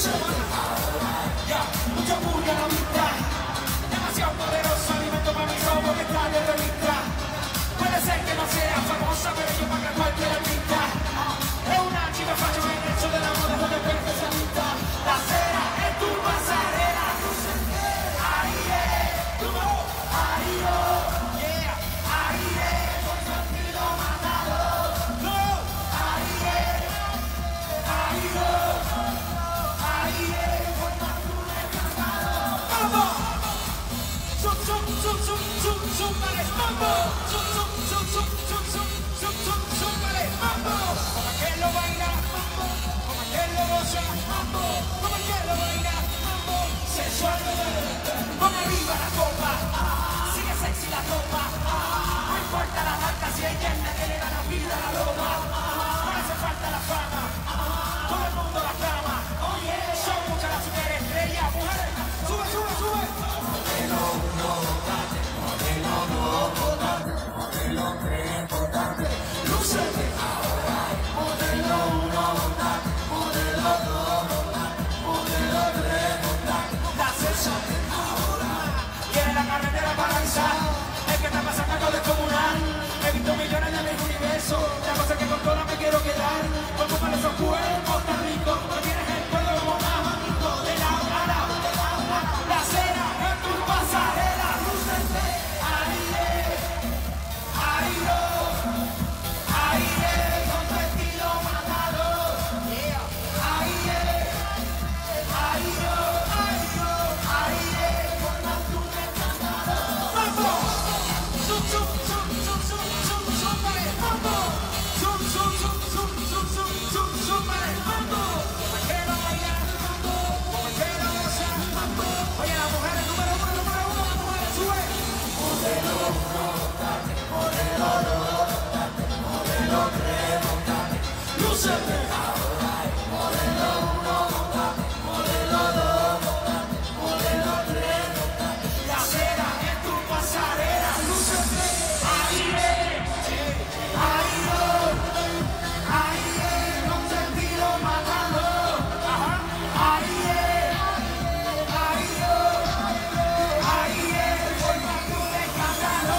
Ya, mucho bullying a la vista. Demasiado poderoso, alimento para mi sobo que está de revista. Puede ser que no sea famosa, pero yo para que cualquier artista. Es una chica facho en el hecho de la moda donde es perfeccionista. La cera es tu pasarela. Ahí es, tu voz, ahí oh, yeah, ahí es, con sentido matado. No, ahí es, ahí oh, ahí es, con sentido matado. ¡Vamos! Zum, zum, zum, zum, zum, zum, vale, mambo. Zum, zum, zum, zum, zum, zum, zum, zum, zum, vale, mambo. Como aquel lo baila, mambo. Como aquel lo goza, mambo. Como aquel lo baila, mambo. Sensual, pon arriba la copa. Sigue sexy la ropa. No importa la marca si ella es la que le da la vida a la loba. No hace falta la fama. Todo el mundo la clama. Oye, son muchas las superestrellas. Mujeres, sube, sube, sube. Lúcete ahora, modelo 1, modelo 2, modelo 3, la sensate ahora. Quiere la carretera para avisar, es que está pasando algo descomunal. He visto millones de mis universos, la cosa es que con todas me quiero quedar. Como para esos cuerpos tan ricos, no tienes el cuello como más bonito. De la cara, la cera es tu pasarela. Lúcete, ahí es, ahí no. Ahí es, con tu estilo matado. Yeah. Ahí es, ahí yo, ahí es, con tu encantado. ¡Mambo! Zum, zum, zum, zum, zum, zum, zum, vale, mambo. Zum, zum, zum, zum, zum, zum, zum, zum, vale, mambo. Como el que lo baila, mambo. Como el que lo goza, mambo. Oye, las mujeres, número uno, las mujeres, sube. Modelo 1, modelo 2, modelo 3, lúcete ahora, modelo 1, modelo 2, modelo 3, la cera es tu pasarela, lúcete, ahí es, con sentido matando, ahí es, por más tu escándalo,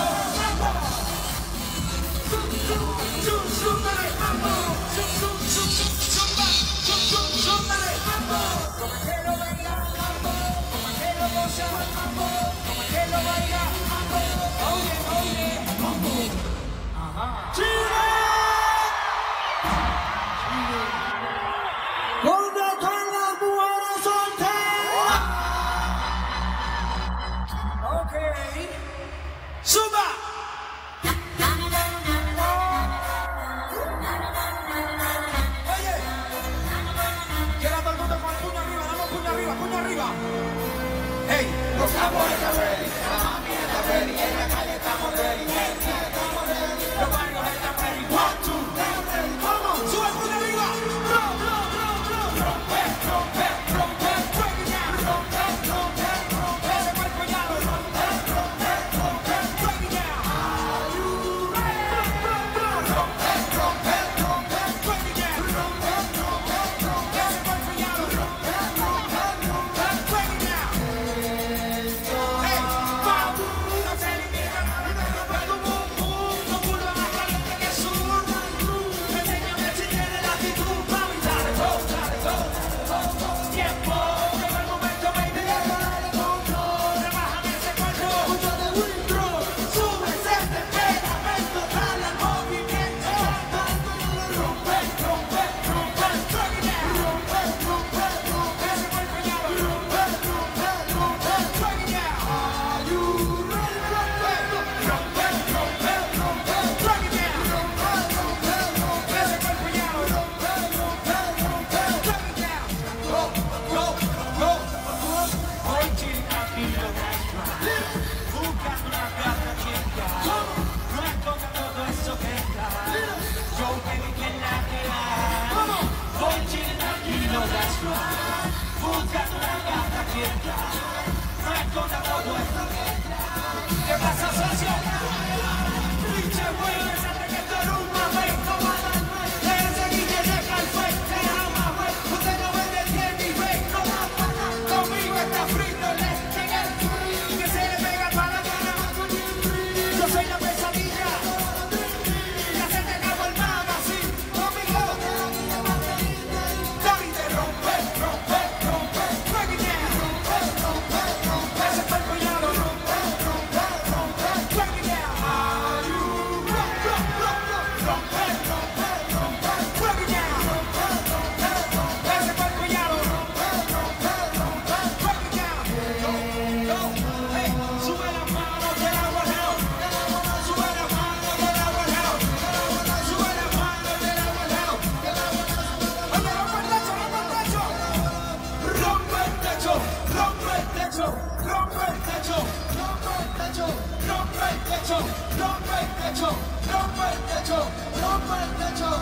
zum, zum, dale, mambo. Zum, zum, zum, zum, zum, zum, zum, zum, dale, mambo. Como que lo baila, mambo. Como que lo goza, mambo. Como que lo baila, mambo. Oye, oye, mambo. Ajá. ¡Chile! ¿Dónde están las mujeres solteras? Ok. ¡Suba! Oye, quiero a todo el mundo con el puño arriba, damos puño arriba, puño arriba. Hey, los tambores están ready, la mami está ready, en la calle estamos ready, los barrios están ready, 1, 2, vamos, sube el puño arriba. Rompe, rompe, rompe, break it down, rompe, rompe, rompe, ese cuerpo ya lo rompe, rompe, rompe, break it down. Are you ready? Rompe, rompe, rompe, break it down, rompe, rompe, rompe, ese cuerpo ya lo rompe, rompe, rompe, break it down. Hey, vamos, no se limita, rompe tu boom boom, no pulo más caliente que su enséñame si tienes la actitud, mami, dale go, tiempo, llegó el momento, baby, rebájame ese cuerpo, mucho de windro, sube ese temperamento, dale al movimiento, rompe, rompe, rompe, break it down, rompe, rompe, rompe, ese cuerpo ya lo rompe, rompe, rompe, break it down. Are you ready? Rompe, rompe, rompe, break it down, rompe, rompe, rompe, ese cuerpo ya lo rompe, rompe, rompe, break it down. Go, hoy chica aquí lo buscando una gata chica, no esconda todo eso que está, yo que vi que la que hay, hoy chica aquí lo buscando una gata chica, no esconda todo eso que está. ¿Qué pasa, socio? Pinche güey, pensaste que esto era un mamey, no va a dar, le seguí que deja el fake, te llama güey, usted no vende 10 ni fake, no techo, rompe el techo, rompe el techo, rompe el techo.